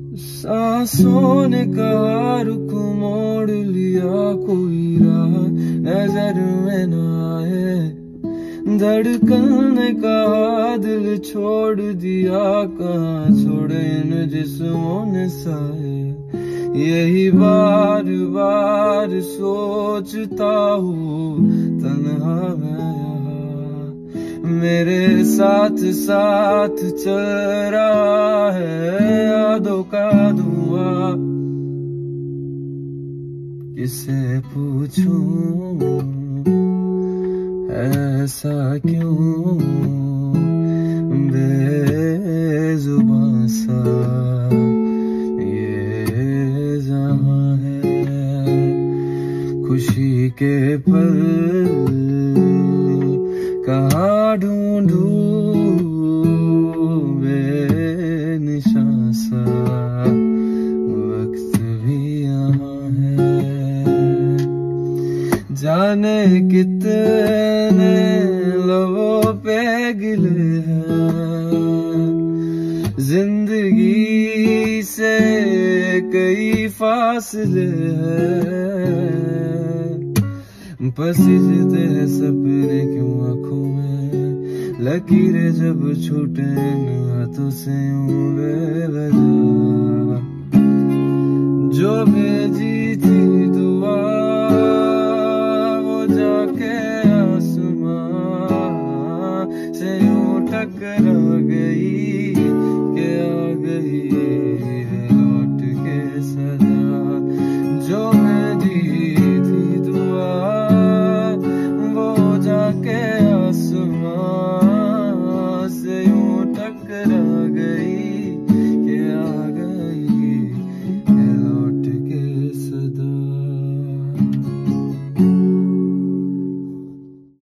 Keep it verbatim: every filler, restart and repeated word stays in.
सांसों ने कहा रुख मोड़ लिया, कोई राह नजर में न आए। धड़कन ने कहा दिल छोड़ दिया, कहाँ छोड़े इन जिस्मों ने साए। यही बार बार सोचता हूँ तन्हा मैं यहाँ, मेरे साथ साथ चल रहा है यादों का धुआं। किसे पूछूं ऐसा क्यों बेजुबां सा ये जहां है। खुशी के पल कहाँ ढूंढूं बेनिशां सा, वक्त भी यहाँ है। जाने कितने लबों पे गिले हैं, जिंदगी से कई फासले हैं। पसीजते हैं सपने क्यों आँखों में, लकीरें जब छूटे हाथों से यूं बेवजह। जो भेजी